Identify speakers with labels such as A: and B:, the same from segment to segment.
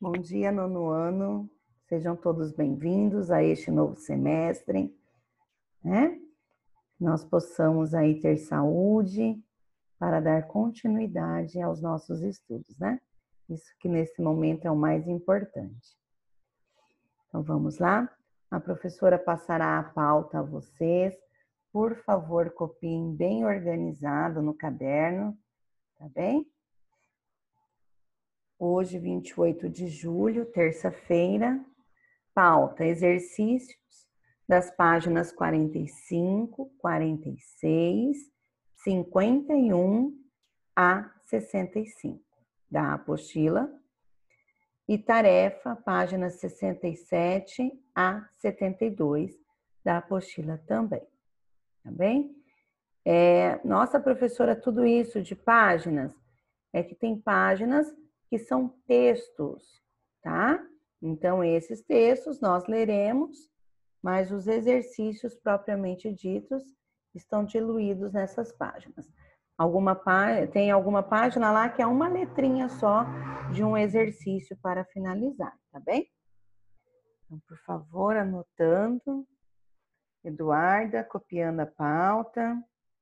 A: Bom dia, nono ano. Sejam todos bem-vindos a este novo semestre, né? Nós possamos aí ter saúde para dar continuidade aos nossos estudos, né? Isso que nesse momento é o mais importante. Então vamos lá? A professora passará a pauta a vocês. Por favor, copiem bem organizado no caderno, tá bem? Hoje, 28 de julho, terça-feira, pauta, exercícios das páginas 45, 46, 51 a 65 da apostila e tarefa, páginas 67 a 72 da apostila também, tá bem? Nossa, professora, tudo isso de páginas, é que tem páginas que são textos, tá? Então, esses textos nós leremos, mas os exercícios propriamente ditos estão diluídos nessas páginas. Tem alguma página lá que é uma letrinha só de um exercício para finalizar, tá bem? Então, por favor, anotando. Eduarda, copiando a pauta.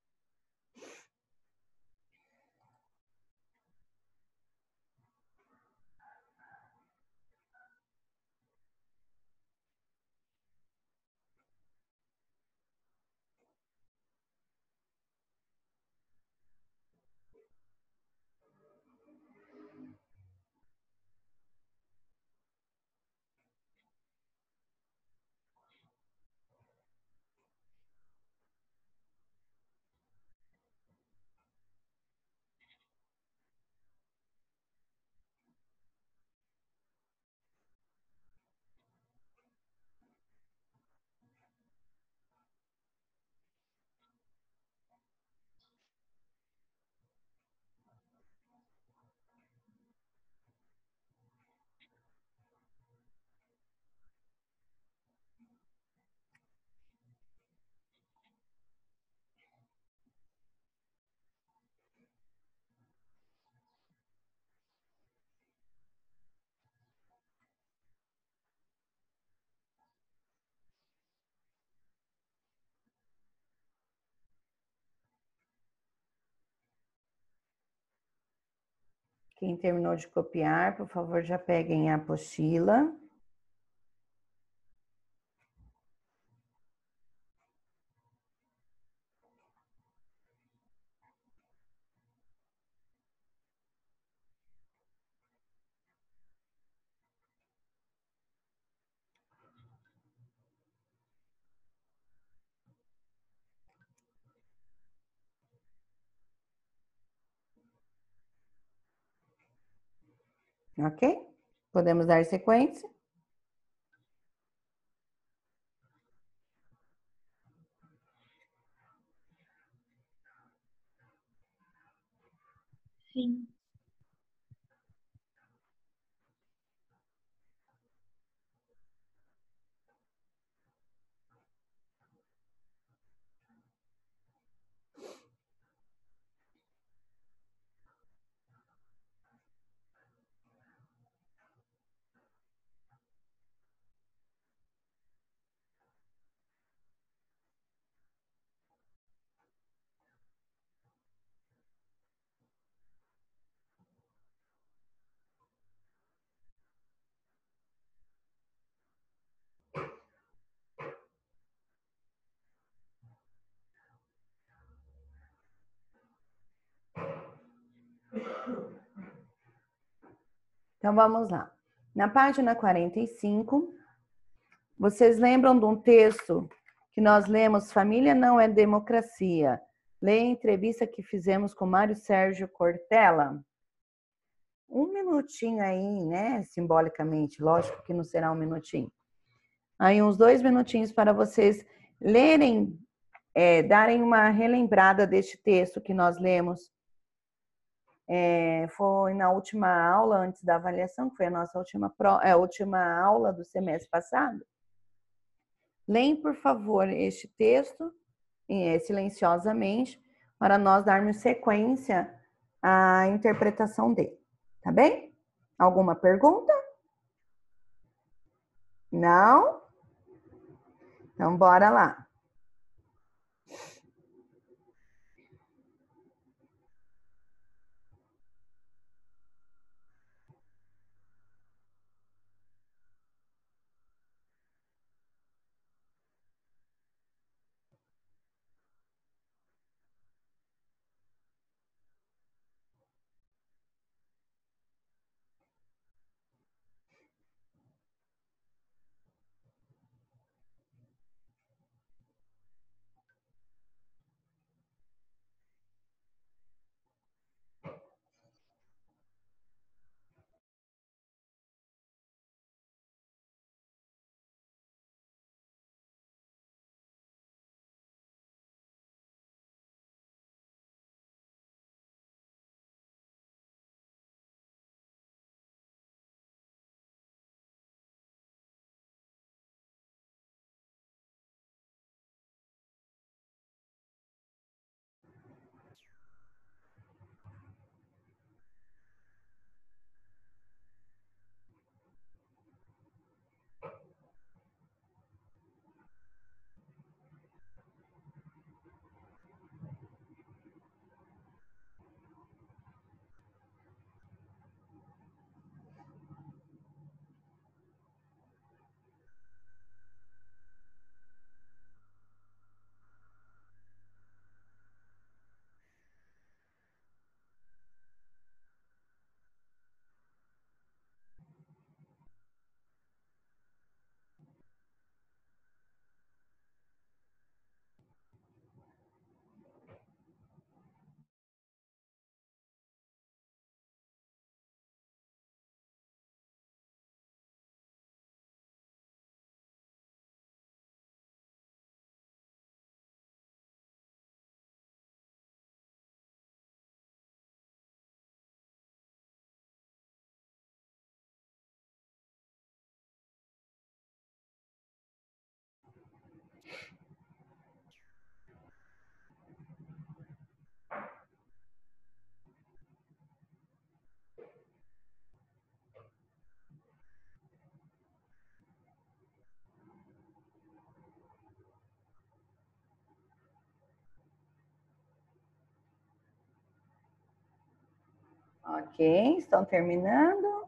A: Quem terminou de copiar, por favor, já peguem a apostila. Ok? Podemos dar sequência?
B: Sim.
A: Então, vamos lá. Na página 45, vocês lembram de um texto que nós lemos, Família não é democracia? Leia a entrevista que fizemos com Mário Sérgio Cortella. Um minutinho aí, né? Simbolicamente, lógico que não será um minutinho. Aí, uns 2 minutinhos para vocês lerem, darem uma relembrada deste texto que nós lemos. Foi na última aula, antes da avaliação, que foi a nossa última aula do semestre passado. Leem, por favor, este texto silenciosamente, para nós darmos sequência à interpretação dele. Tá bem? Alguma pergunta? Não? Então, bora lá. Ok, estão terminando?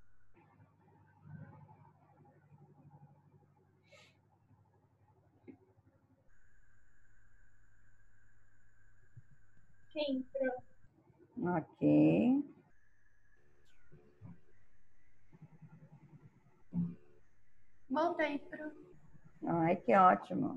B: Sim, pronto.
A: Ok.
B: Voltei pro.
A: Ai, que ótimo.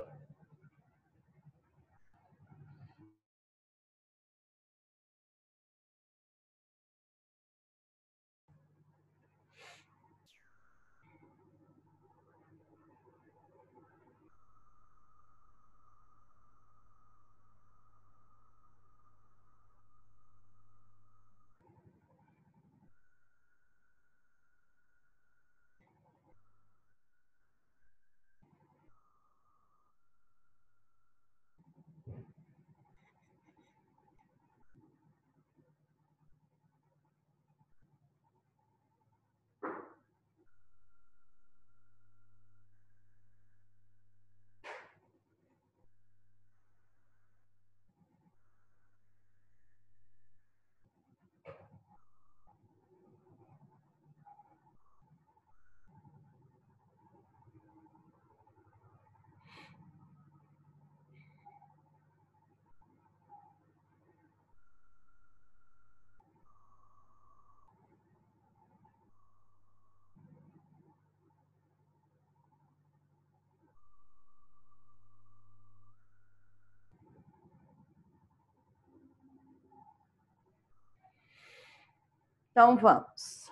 A: Então, vamos.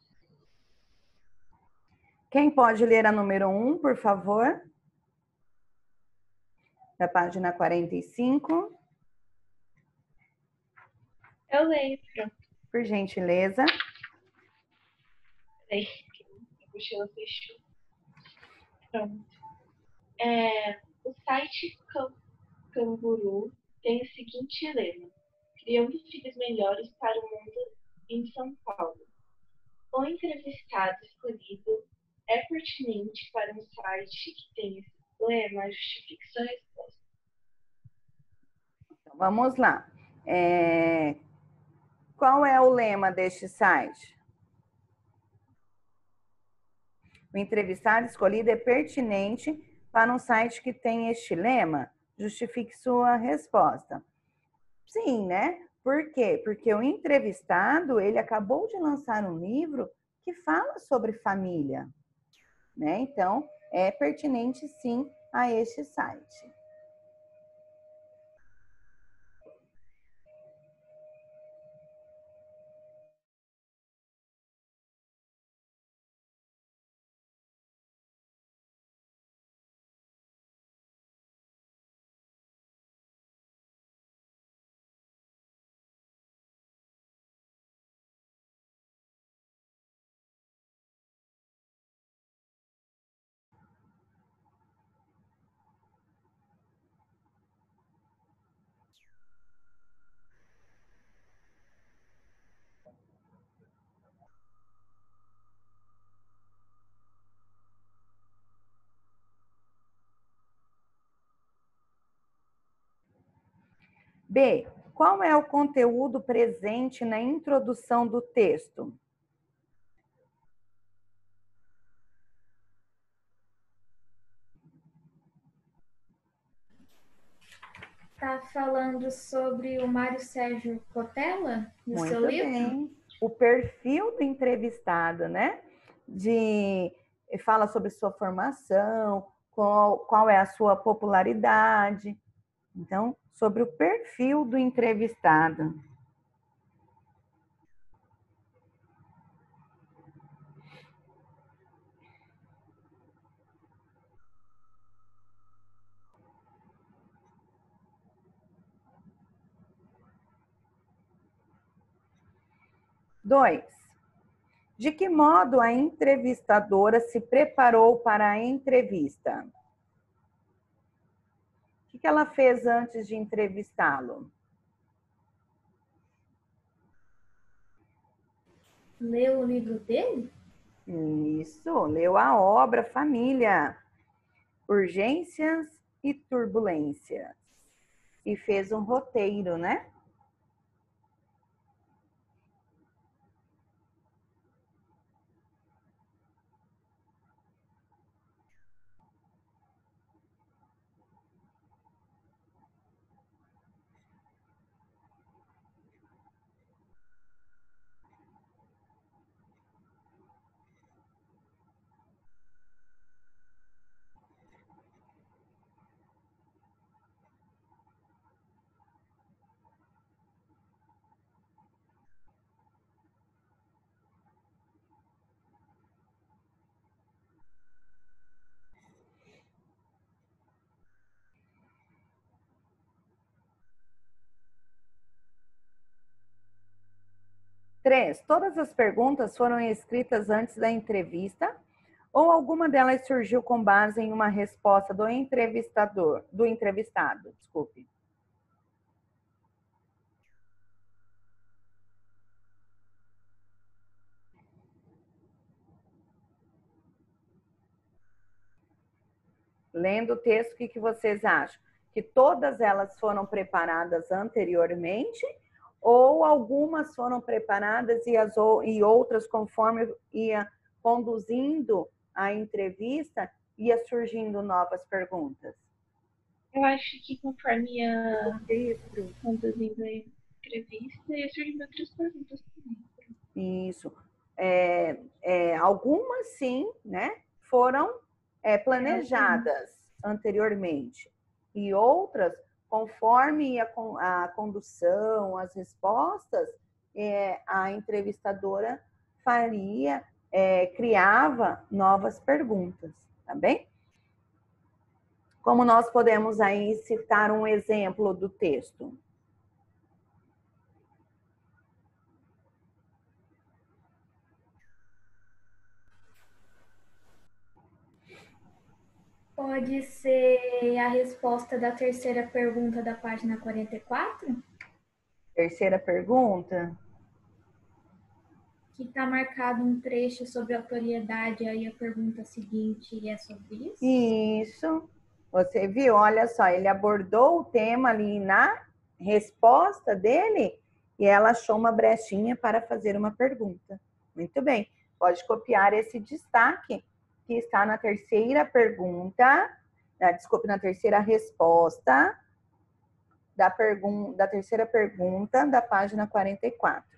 A: Quem pode ler a número 1, por favor? Da página 45.
B: Eu lembro.
A: Por gentileza.
B: Peraí, a mochila fechou. Pronto. O site Canguru tem o seguinte lema: criando filhos melhores para o mundo em São Paulo. O entrevistado escolhido é pertinente para um site que tem esse problema? Justifique sua resposta.
A: Então, vamos lá. Qual é o lema deste site? O entrevistado escolhido é pertinente para um site que tem este lema? Justifique sua resposta. Sim, né? Por quê? Porque o entrevistado, ele acabou de lançar um livro que fala sobre família, né? Então, é pertinente sim a este site. B. Qual é o conteúdo presente na introdução do texto?
C: Está falando sobre o Mário Sérgio Cortella, no seu
A: Muito
C: livro?
A: bem. O perfil do entrevistado, né? Fala sobre sua formação, qual é a sua popularidade. Então, sobre o perfil do entrevistado. Dois. De que modo a entrevistadora se preparou para a entrevista? O que ela fez antes de entrevistá-lo?
C: Leu o livro dele?
A: Isso, leu a obra Família, Urgências e Turbulências. E fez um roteiro, né? Três, todas as perguntas foram escritas antes da entrevista ou alguma delas surgiu com base em uma resposta do entrevistado, desculpe. Lendo o texto, o que vocês acham? Que todas elas foram preparadas anteriormente ou algumas foram preparadas e outras, conforme ia conduzindo a entrevista, ia surgindo novas perguntas?
B: Eu acho que conforme ia conduzindo a entrevista, ia surgindo outras perguntas também.
A: Isso. Algumas, sim, né, foram planejadas anteriormente. E outras, conforme a condução, as respostas, a entrevistadora criava novas perguntas, tá bem? Como nós podemos aí citar um exemplo do texto?
C: Pode ser a resposta da terceira pergunta da página 44?
A: Terceira pergunta?
C: que está marcado um trecho sobre autoriedade, aí a pergunta seguinte é sobre isso?
A: Isso. Você viu? Olha só, ele abordou o tema ali na resposta dele e ela achou uma brechinha para fazer uma pergunta. Muito bem. Pode copiar esse destaque que está na terceira pergunta, desculpe, na terceira resposta da terceira pergunta da página 44.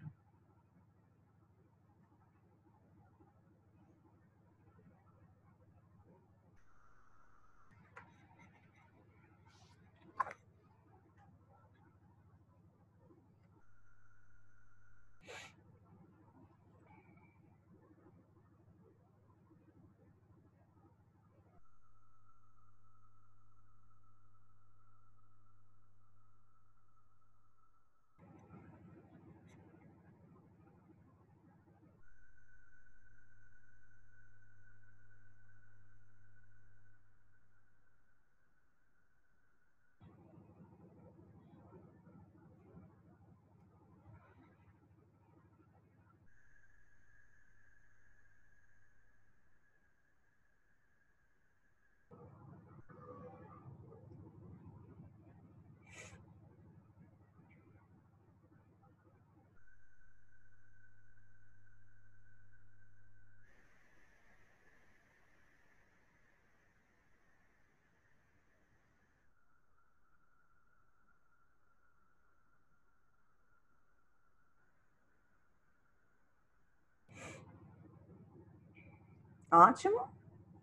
A: Ótimo.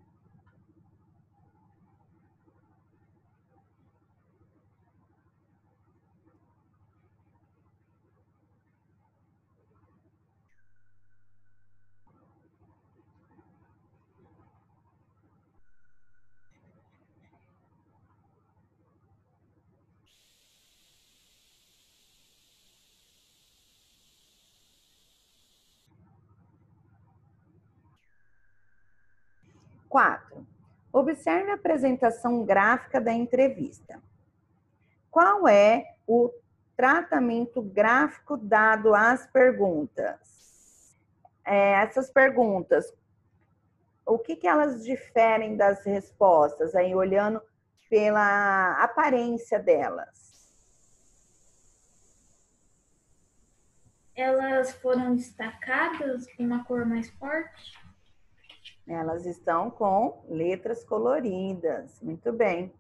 A: Quatro. Observe a apresentação gráfica da entrevista. Qual é o tratamento gráfico dado às perguntas? Essas perguntas, o que elas diferem das respostas, aí olhando pela aparência delas?
C: Elas foram destacadas com uma cor mais forte?
A: Elas estão com letras coloridas. Muito bem.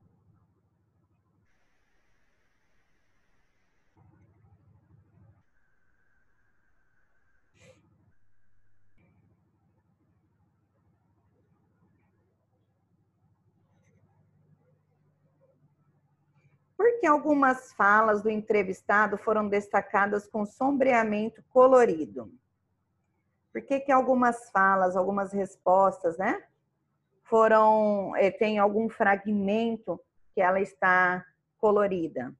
A: Por que algumas falas do entrevistado foram destacadas com sombreamento colorido? Por que algumas falas, algumas respostas, né? Tem algum fragmento que ela está colorida?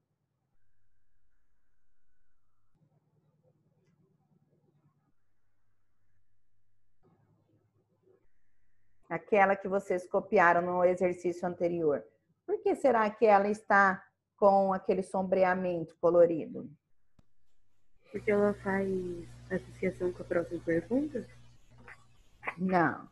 A: Aquela que vocês copiaram no exercício anterior. Por que será que ela está com aquele sombreamento colorido?
D: Porque ela faz associação com a próxima pergunta?
A: Não.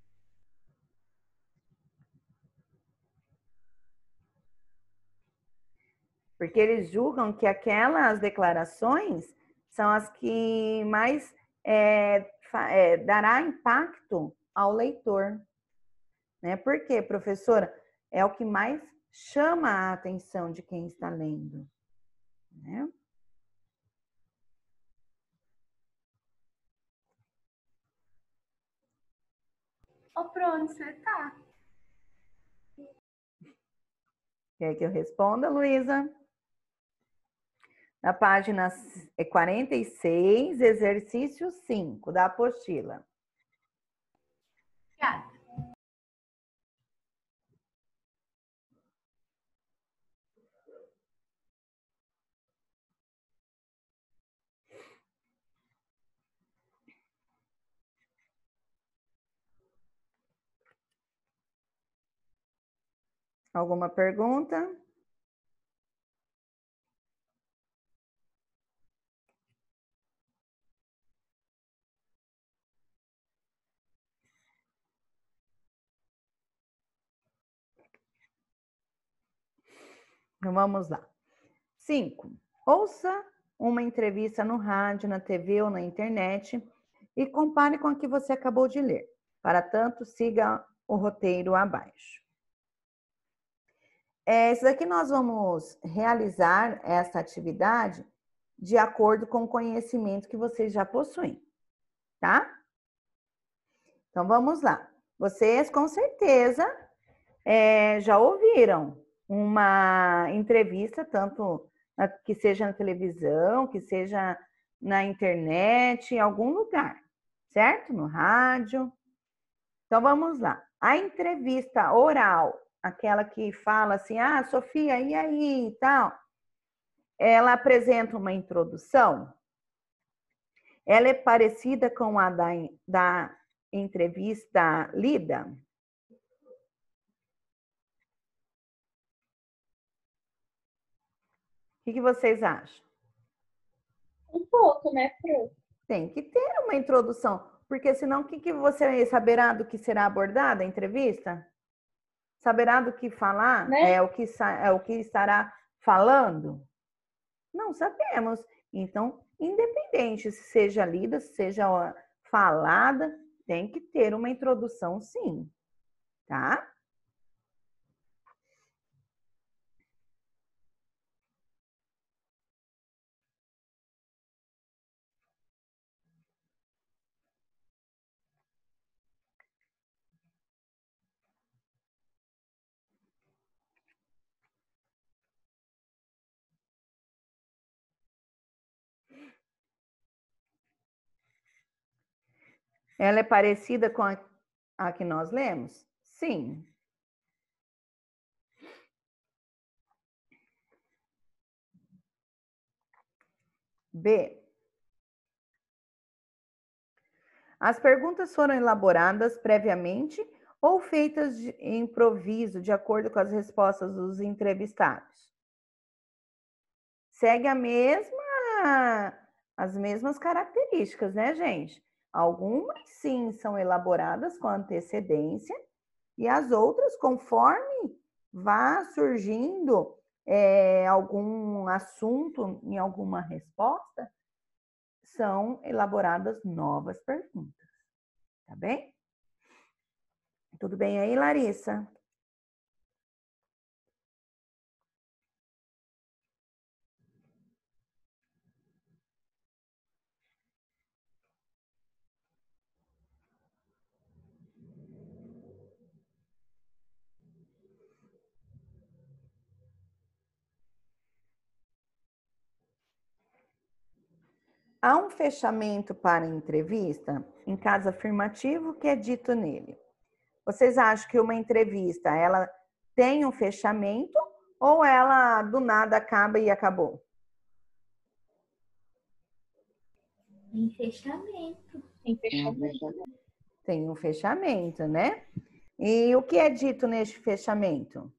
A: Porque eles julgam que aquelas declarações são as que mais dará impacto ao leitor. Né? Por quê, professora? É o que mais chama a atenção de quem está lendo. Né?
C: Pro, onde você tá?
A: Quer que eu responda, Luísa? Na página 46, exercício 5 da apostila.
C: Obrigada.
A: Alguma pergunta? Então, vamos lá. 5. Ouça uma entrevista no rádio, na TV ou na internet e compare com a que você acabou de ler. Para tanto, siga o roteiro abaixo. Isso daqui nós vamos realizar essa atividade de acordo com o conhecimento que vocês já possuem, tá? Então, vamos lá. Vocês, com certeza, já ouviram uma entrevista, tanto que seja na televisão, que seja na internet, em algum lugar, certo? No rádio. Então, vamos lá. A entrevista oral, aquela que fala assim, ah, Sofia, e aí e tal, ela apresenta uma introdução. Ela é parecida com a da entrevista lida? O que vocês acham?
B: Um pouco, né, Pro?
A: Tem que ter uma introdução, porque senão o que você saberá do que será abordada a entrevista? Saberá do que falar?
B: Né?
A: É o que estará falando? Não sabemos. Então, independente se seja lida, se seja falada, tem que ter uma introdução, sim, tá? Ela é parecida com a que nós lemos? Sim. B. As perguntas foram elaboradas previamente ou feitas de improviso, de acordo com as respostas dos entrevistados? Segue as mesmas características, né, gente? Algumas, sim, são elaboradas com antecedência e as outras, conforme vá surgindo algum assunto em alguma resposta, são elaboradas novas perguntas, tá bem? Tudo bem aí, Larissa? Há um fechamento para a entrevista? Em caso afirmativo, o que é dito nele? Vocês acham que uma entrevista, ela tem um fechamento ou ela do nada acaba e acabou?
C: Em fechamento.
B: Em fechamento.
A: Tem um fechamento, né? E o que é dito neste fechamento?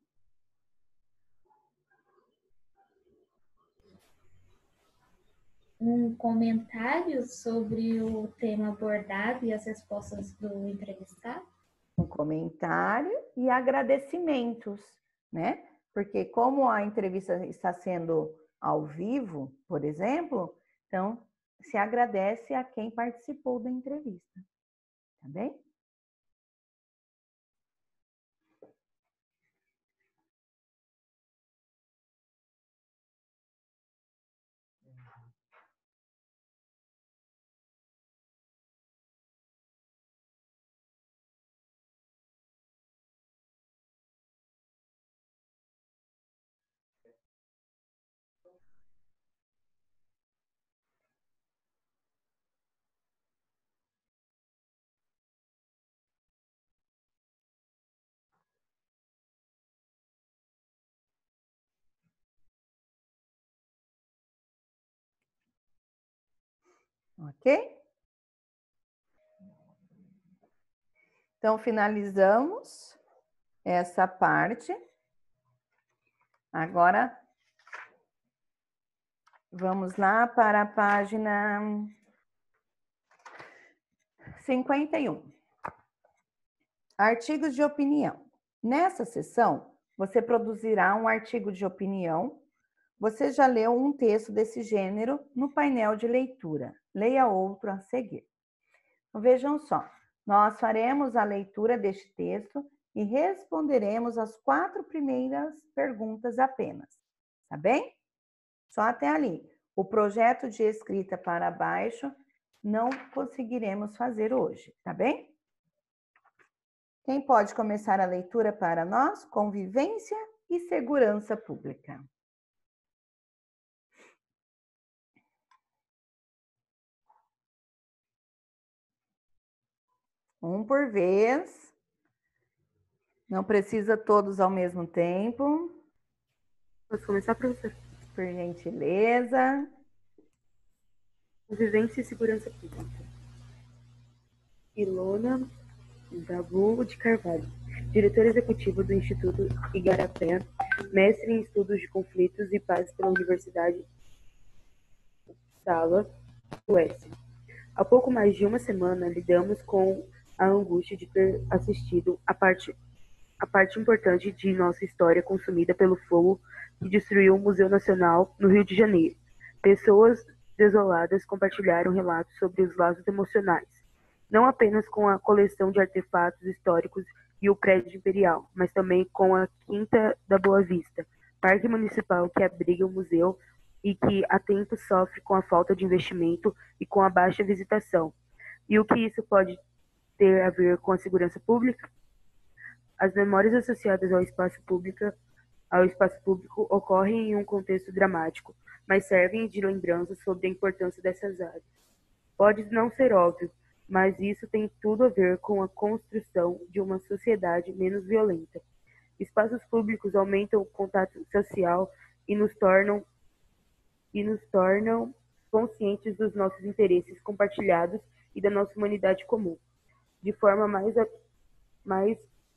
C: Um comentário sobre o tema abordado e as respostas do entrevistado.
A: Um comentário e agradecimentos, né? Porque como a entrevista está sendo ao vivo, por exemplo, então se agradece a quem participou da entrevista, tá bem? Ok? Então, finalizamos essa parte. Agora, vamos lá para a página 51. Artigos de opinião. Nessa seção, você produzirá um artigo de opinião. Você já leu um texto desse gênero no painel de leitura. Leia outro a seguir. Então, vejam só, nós faremos a leitura deste texto e responderemos as 4 primeiras perguntas apenas, tá bem? Só até ali. O projeto de escrita para baixo não conseguiremos fazer hoje, tá bem? Quem pode começar a leitura para nós? Convivência e segurança pública. Um por vez. Não precisa todos ao mesmo tempo.
D: Posso começar, professor?
A: Por gentileza.
D: Convivência e segurança pública. Ilona Dabu de Carvalho, diretora executiva do Instituto Igarapé, mestre em estudos de conflitos e paz pela Universidade Uppsala, Suécia. Há pouco mais de uma semana, lidamos com a angústia de ter assistido a parte importante de nossa história consumida pelo fogo que destruiu o Museu Nacional no Rio de Janeiro. Pessoas desoladas compartilharam relatos sobre os laços emocionais, não apenas com a coleção de artefatos históricos e o prédio imperial, mas também com a Quinta da Boa Vista, parque municipal que abriga o museu e que há tempo sofre com a falta de investimento e com a baixa visitação. E o que isso pode ter a ver com a segurança pública? As memórias associadas ao espaço público ocorrem em um contexto dramático, mas servem de lembrança sobre a importância dessas áreas. Pode não ser óbvio, mas isso tem tudo a ver com a construção de uma sociedade menos violenta. Espaços públicos aumentam o contato social e nos tornam conscientes dos nossos interesses compartilhados e da nossa humanidade comum, de forma mais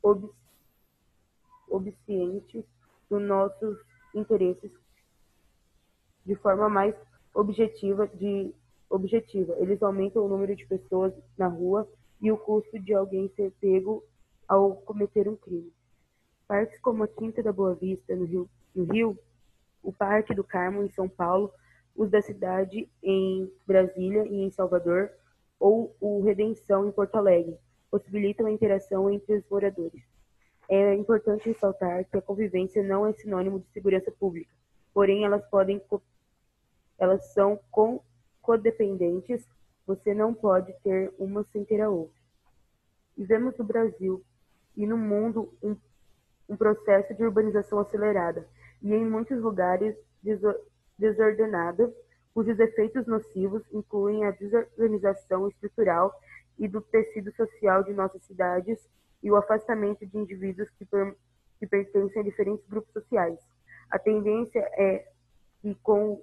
D: obsciente dos nossos interesses, de forma mais objetiva. Eles aumentam o número de pessoas na rua e o custo de alguém ser pego ao cometer um crime. Parques como a Quinta da Boa Vista, no Rio, o Parque do Carmo, em São Paulo, os da Cidade, em Brasília e em Salvador, ou o Redenção, em Porto Alegre, possibilitam a interação entre os moradores. É importante ressaltar que a convivência não é sinônimo de segurança pública, porém elas são codependentes, você não pode ter uma sem ter a outra. Vivemos no Brasil e no mundo um processo de urbanização acelerada e em muitos lugares desordenada, cujos efeitos nocivos incluem a desorganização estrutural e do tecido social de nossas cidades e o afastamento de indivíduos que pertencem a diferentes grupos sociais. A tendência é que com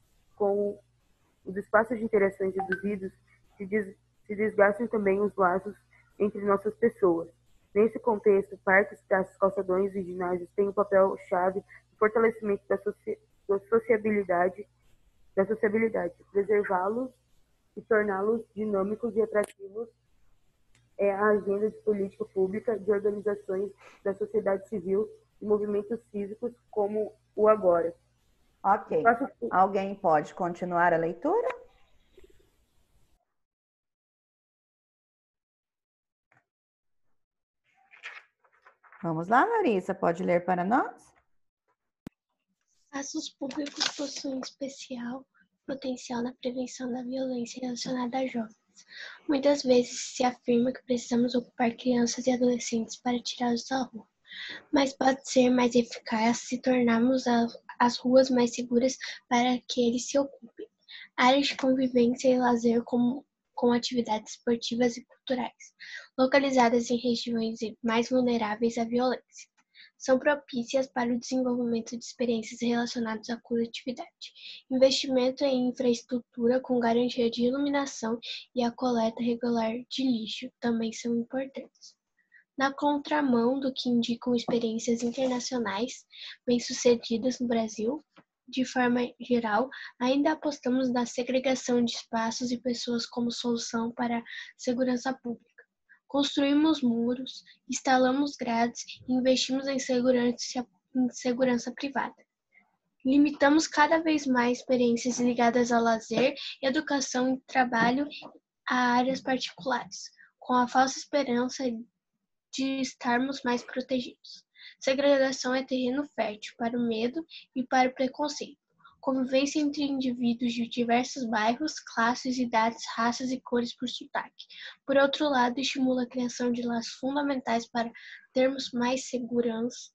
D: os espaços de interações reduzidos se desgastem também os laços entre nossas pessoas. Nesse contexto, parques, praças, calçadões e ginásios têm um papel-chave no fortalecimento da sociabilidade, preservá-los e torná-los dinâmicos e atrativos é a agenda de política pública de organizações da sociedade civil e movimentos cívicos como o Agora.
A: Ok. Alguém pode continuar a leitura? Vamos lá, Larissa, pode ler para nós?
E: Espaços públicos possuem especial potencial na prevenção da violência relacionada a jovens. Muitas vezes se afirma que precisamos ocupar crianças e adolescentes para tirá-los da rua, mas pode ser mais eficaz se tornarmos as ruas mais seguras para que eles se ocupem. Áreas de convivência e lazer com atividades esportivas e culturais, localizadas em regiões mais vulneráveis à violência, são propícias para o desenvolvimento de experiências relacionadas à coletividade. Investimento em infraestrutura com garantia de iluminação e a coleta regular de lixo também são importantes. Na contramão do que indicam experiências internacionais bem-sucedidas no Brasil, de forma geral, ainda apostamos na segregação de espaços e pessoas como solução para a segurança pública. Construímos muros, instalamos grades e investimos em segurança privada. Limitamos cada vez mais experiências ligadas ao lazer, educação e trabalho a áreas particulares, com a falsa esperança de estarmos mais protegidos. Segregação é terreno fértil para o medo e para o preconceito. Convivência entre indivíduos de diversos bairros, classes, idades, raças e cores por sotaque. Por outro lado, estimula a criação de laços fundamentais para termos mais segurança,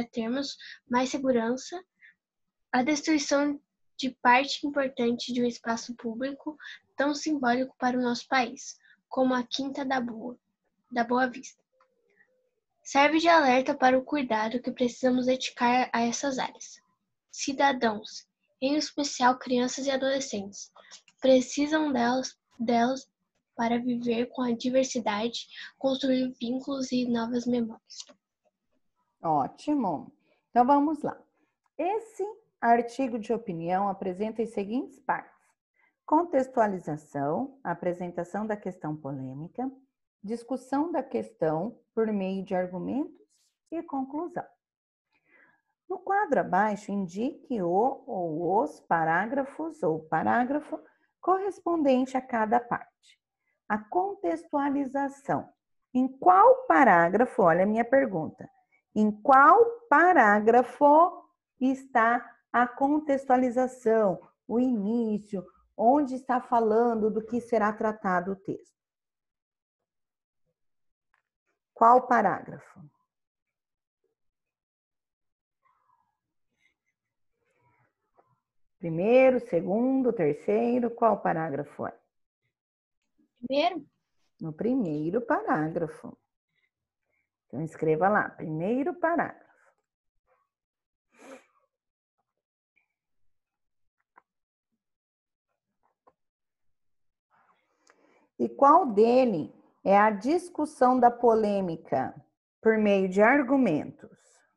E: a destruição de parte importante de um espaço público tão simbólico para o nosso país, como a Quinta da Boa Vista. Serve de alerta para o cuidado que precisamos dedicar a essas áreas. Cidadãos, em especial crianças e adolescentes, precisam delas para viver com a diversidade, construir vínculos e novas memórias.
A: Ótimo. Então vamos lá. Esse artigo de opinião apresenta as seguintes partes: contextualização, apresentação da questão polêmica, discussão da questão por meio de argumentos e conclusão. No quadro abaixo, indique o ou os parágrafos ou parágrafo correspondente a cada parte. A contextualização. Em qual parágrafo, olha a minha pergunta, em qual parágrafo está a contextualização, o início, onde está falando do que será tratado o texto? Qual parágrafo? Primeiro, segundo, terceiro, qual parágrafo é?
E: Primeiro?
A: No primeiro parágrafo. Então, escreva lá, primeiro parágrafo. E qual dele é a discussão da polêmica por meio de argumentos?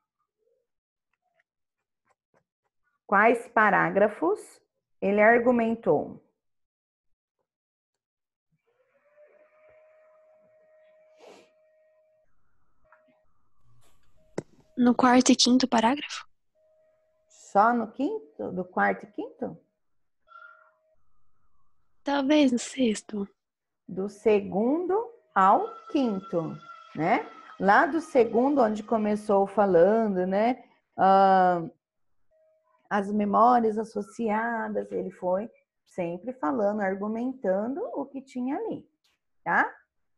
A: Quais parágrafos ele argumentou?
F: No quarto e quinto parágrafo?
A: Só no quinto? Do quarto e quinto?
F: Talvez no sexto.
A: Do segundo ao quinto, né? Lá do segundo, onde começou falando, né? As memórias associadas, ele foi sempre falando, argumentando o que tinha ali, tá?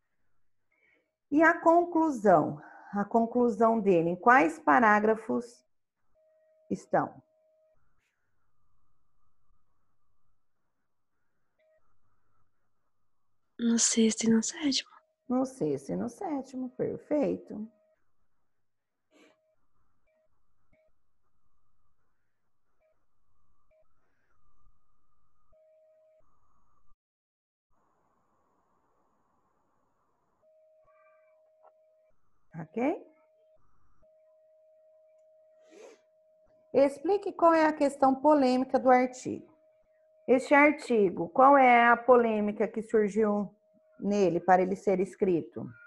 A: E a conclusão dele, em quais parágrafos estão?
F: No sexto e no sétimo.
A: No sexto e no sétimo, perfeito. Ok? Explique qual é a questão polêmica do artigo. Este artigo, qual é a polêmica que surgiu nele para ele ser escrito?